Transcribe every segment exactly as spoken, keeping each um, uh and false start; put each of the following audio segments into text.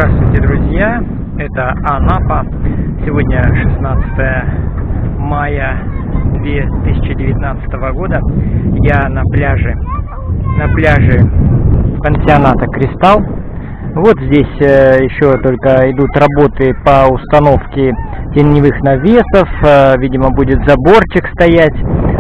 Здравствуйте, друзья! Это Анапа. Сегодня шестнадцатое мая две тысячи девятнадцатого года. Я на пляже, на пляже пансионата «Кристалл». Вот здесь э, еще только идут работы по установке теневых навесов. Э, видимо, будет заборчик стоять.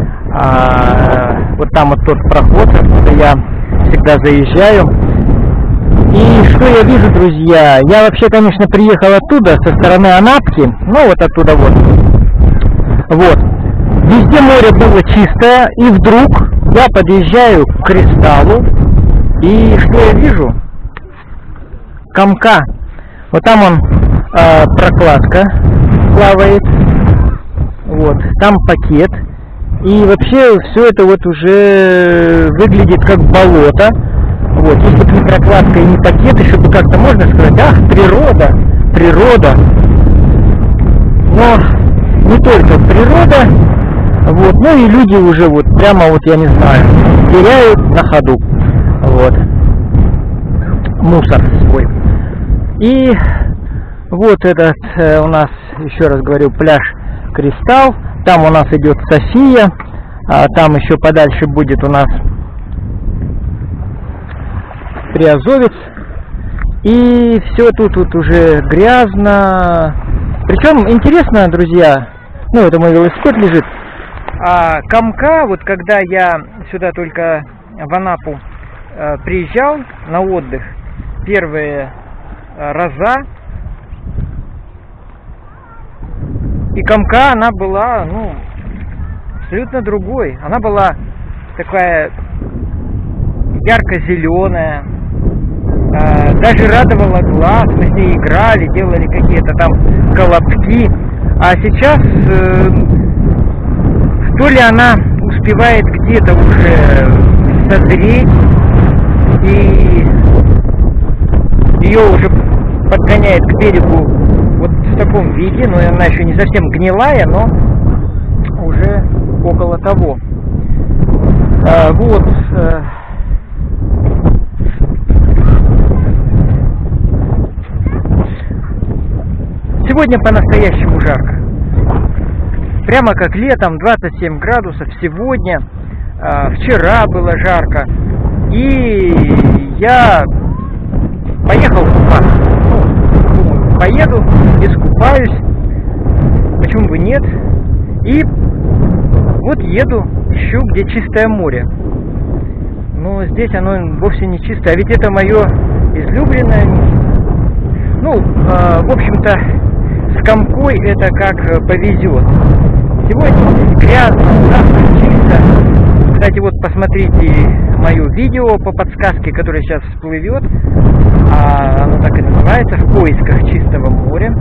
А, вот там вот тот проход, откуда я всегда заезжаю. И что я вижу, друзья? Я вообще, конечно, приехал оттуда, со стороны Анапки. Ну, вот оттуда вот. Вот. Везде море было чистое. И вдруг я подъезжаю к «Кристаллу». И что я вижу? Комка. Вот там он, э, прокладка плавает. Вот. Там пакет. И вообще все это вот уже выглядит как болото. Вот, если бы не прокладка и не пакет, еще бы как-то можно сказать, ах, природа, природа. Но не только природа, вот, ну и люди уже вот прямо вот, я не знаю, теряют на ходу. Вот. Мусор свой. И вот этот э, у нас, еще раз говорю, пляж «Кристалл». Там у нас идет София, а там еще подальше будет у нас Приазовец. И все тут, тут уже грязно. Причем интересно, друзья, ну это мой велосипед лежит. А комка, вот когда я сюда только в Анапу э, приезжал на отдых, первые э, раза, и комка, она была, ну, абсолютно другой. Она была такая ярко-зеленая, э, даже радовала глаз. Мы с ней играли, делали какие-то там колобки. А сейчас э, то ли она успевает где-то уже созреть, и ее уже подгоняет к берегу вот в таком виде, но она еще не совсем гнилая, но уже около того. А, вот. А, сегодня по-настоящему жарко. Прямо как летом, двадцать семь градусов сегодня. А, вчера было жарко. И я поехал купаться. Ну, поеду, искупаюсь. Почему бы нет? И вот еду, ищу, где чистое море. Но здесь оно вовсе не чистое. А ведь это мое излюбленное. Ну, э, в общем-то, с комкой это как повезет. Сегодня грязно, завтра чисто. Кстати, вот посмотрите мое видео по подсказке, которое сейчас всплывет. А оно так и называется: «В поисках чистого моря».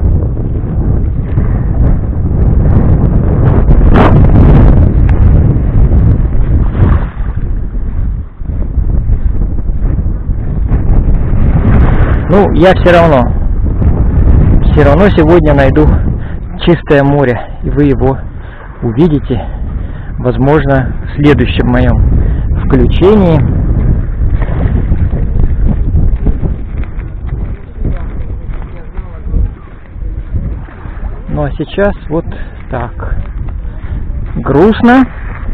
Ну, я все равно, все равно сегодня найду чистое море, и вы его увидите, возможно, в следующем моем включении. Ну а сейчас вот так. Грустно.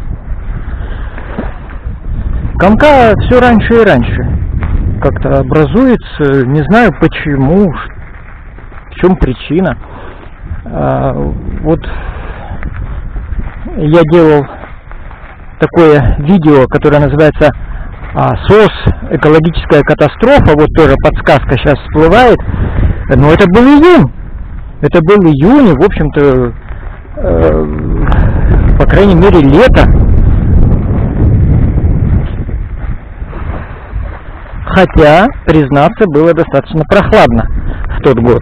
Комка все раньше и раньше как-то образуется, не знаю почему, в чем причина. А, вот я делал такое видео, которое называется а, «СОС. Экологическая катастрофа». Вот тоже подсказка сейчас всплывает. Но это был июнь. Это был июнь, и, в общем-то, э, по крайней мере, лето. Хотя, признаться, было достаточно прохладно в тот год.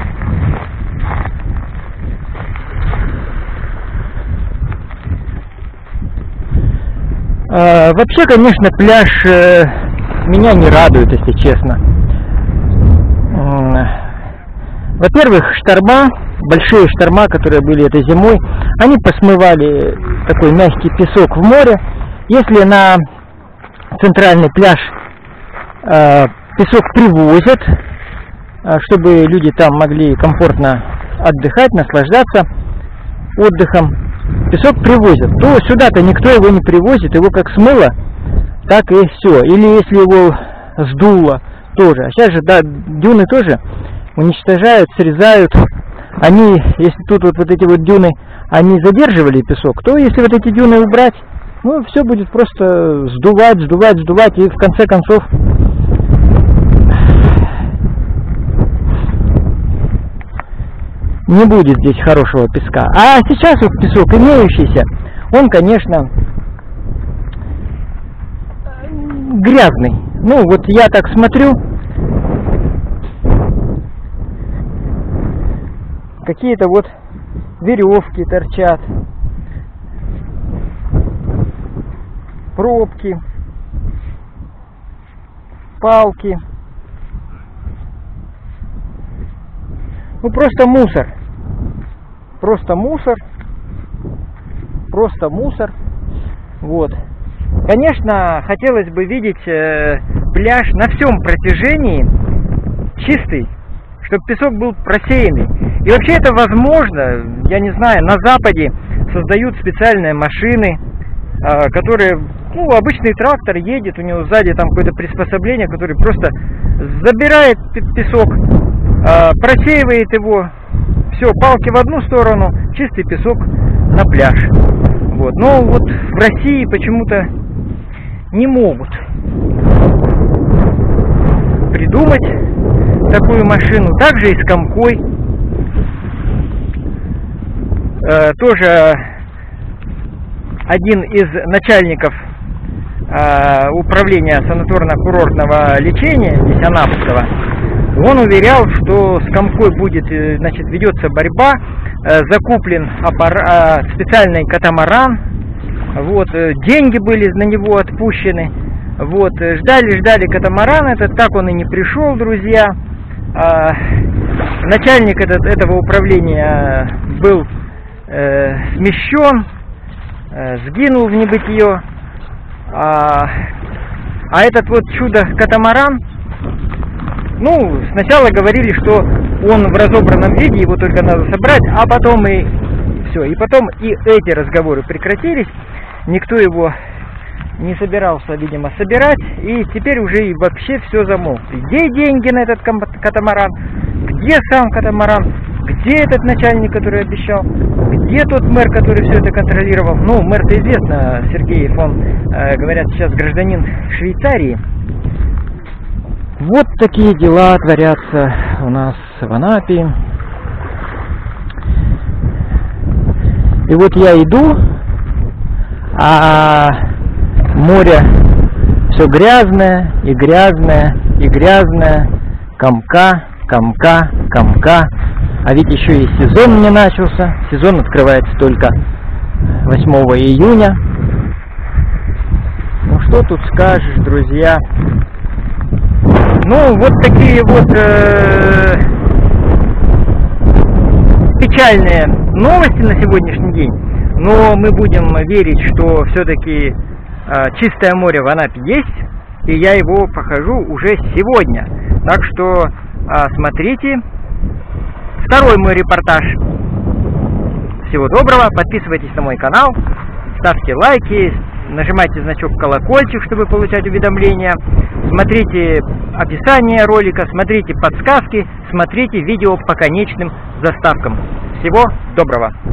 Э, вообще, конечно, пляж э, меня не радует, если честно. Во-первых, шторма, большие шторма, которые были этой зимой, они посмывали такой мягкий песок в море. Если на центральный пляж э, песок привозят, чтобы люди там могли комфортно отдыхать, наслаждаться отдыхом. Песок привозят. То сюда-то никто его не привозит, его как смыло, так и все. Или если его сдуло, тоже. А сейчас же, да, дюны тоже уничтожают, срезают. Они, если тут вот, вот эти вот дюны, они задерживали песок, то если вот эти дюны убрать, ну, все будет просто сдувать, сдувать, сдувать, и в конце концов не будет здесь хорошего песка. А сейчас вот песок имеющийся, он, конечно, грязный. Ну, вот я так смотрю, какие-то вот веревки торчат, пробки, палки. Ну, просто мусор. Просто мусор. Просто мусор. Вот. Конечно, хотелось бы видеть э, пляж на всем протяжении чистый, чтобы песок был просеянный. И вообще это возможно, я не знаю, на Западе создают специальные машины, э, которые, ну, обычный трактор едет, у него сзади там какое-то приспособление, которое просто забирает песок, э, просеивает его, все, палки в одну сторону, чистый песок на пляж. Вот. Но вот в России почему-то не могут придумать такую машину. Также и с комкой. Э, тоже один из начальников э, управления санаторно-курортного лечения, здесь Анапского, он уверял, что с комкой будет, значит, ведется борьба, э, закуплен аппарат, специальный катамаран, вот, э, деньги были на него отпущены, вот, ждали, ждали катамаран этот, так он и не пришел, друзья. Э, начальник этот, этого управления был э, смещен, э, сгинул в небытие, а, а этот вот чудо-катамаран, ну, сначала говорили, что он в разобранном виде, его только надо собрать, а потом и все. И потом и эти разговоры прекратились, никто его не собирался, видимо, собирать, и теперь уже и вообще все замолкло. Где деньги на этот катамаран, где сам катамаран, где этот начальник, который обещал, где тот мэр, который все это контролировал. Ну, мэр-то известно, Сергеев, он, э, говорят, сейчас гражданин Швейцарии. Вот такие дела творятся у нас в Анапе. И вот я иду, а море все грязное, и грязное, и грязное, комка, комка, комка. А ведь еще и сезон не начался. Сезон открывается только восьмого июня. Ну что тут скажешь, друзья? Ну, вот такие вот э, печальные новости на сегодняшний день. Но мы будем верить, что все-таки э, чистое море в Анапе есть. И я его покажу уже сегодня. Так что э, смотрите второй мой репортаж. Всего доброго. Подписывайтесь на мой канал. Ставьте лайки. Нажимайте значок колокольчик, чтобы получать уведомления. Смотрите описание ролика, смотрите подсказки, смотрите видео по конечным заставкам. Всего доброго!